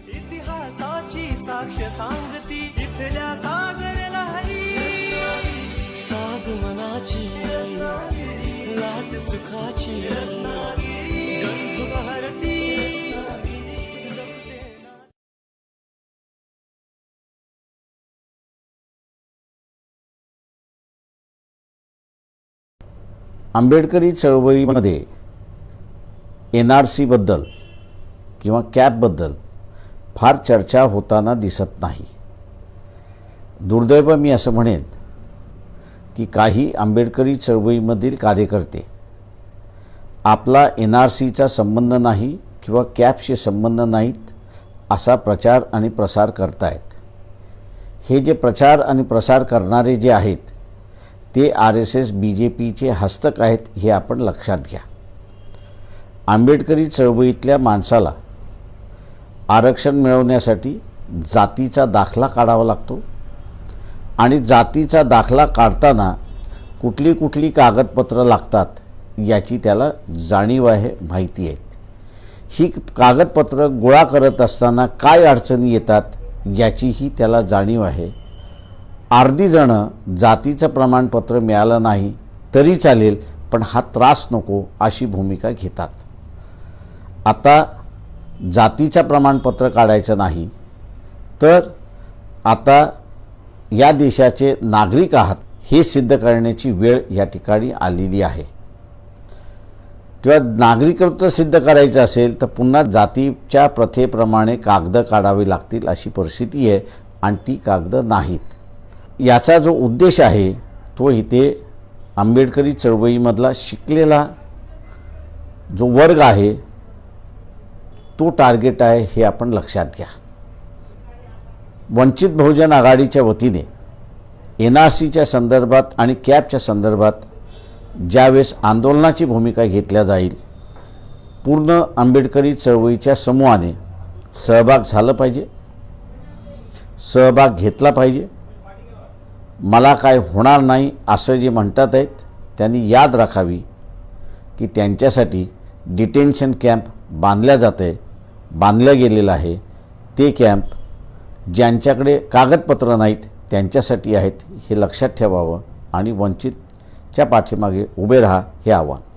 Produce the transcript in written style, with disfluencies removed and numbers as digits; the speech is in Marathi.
इतिहासाची साक्ष सांगती इथल्या सागर लहरी, सागमनाची लाट सुखाची गंध बहरती. आंबेडकरी चळवळीमध्ये NRC बद्दल किंवा कॅपबद्दल फार चर्चा होताना दिसत नाही. दुर्दैव मी असं म्हणेन की काही आंबेडकरी चळवळीमधील कार्यकर्ते आपला NRCचा संबंध नाही किंवा कॅपशी संबंध नाहीत असा प्रचार आणि प्रसार करतायत. हे जे प्रचार आणि प्रसार करणारे जे आहेत ते RSS BJPचे हस्तक आहेत हे आपण लक्षात घ्या. आंबेडकरी चळवळीतल्या माणसाला आरक्षण मिळवण्यासाठी जातीचा दाखला काढावा लागतो आणि जातीचा दाखला काढताना कुठली कुठली कागदपत्रं लागतात याची त्याला जाणीव आहे, माहिती आहे. ही कागदपत्रं गोळा करत असताना काय अडचणी येतात याचीही त्याला जाणीव आहे. अर्धी जणं जातीचं प्रमाणपत्र मिळालं नाही तरी चालेल पण हा त्रास नको अशी भूमिका घेतात. आता जातीचं प्रमाणपत्र काढायचं नाही तर आता या देशाचे नागरिक आहात हे सिद्ध करण्याची वेळ या ठिकाणी आलेली आहे. किंवा नागरिकत्व सिद्ध करायचं असेल तर पुन्हा जातीच्या प्रथेप्रमाणे कागद काढावी लागतील अशी परिस्थिती आहे आणि ती कागद नाहीत. याचा जो उद्देश आहे तो इथे आंबेडकरी चळवळीमधला शिकलेला जो वर्ग आहे तो टार्गेट आहे हे आपण लक्षात घ्या. वंचित बहुजन आघाडीच्या वतीने NRCच्या संदर्भात आणि कॅपच्या संदर्भात ज्यावेळेस आंदोलनाची भूमिका घेतल्या जाईल पूर्ण आंबेडकरी चळवळीच्या समूहाने सहभाग झाला पाहिजे, सहभाग घेतला पाहिजे. मला काय होणार नाही असं जे म्हणतात आहेत त्यांनी याद राखावी की त्यांच्यासाठी डिटेन्शन कॅम्प बांधलं गेलेलं आहे. ते कॅम्प ज्यांच्याकडे कागदपत्र नाहीत त्यांच्यासाठी आहेत हे लक्षात ठेवावं आणि वंचितच्या पाठीमागे उभे राहा हे आव्हान.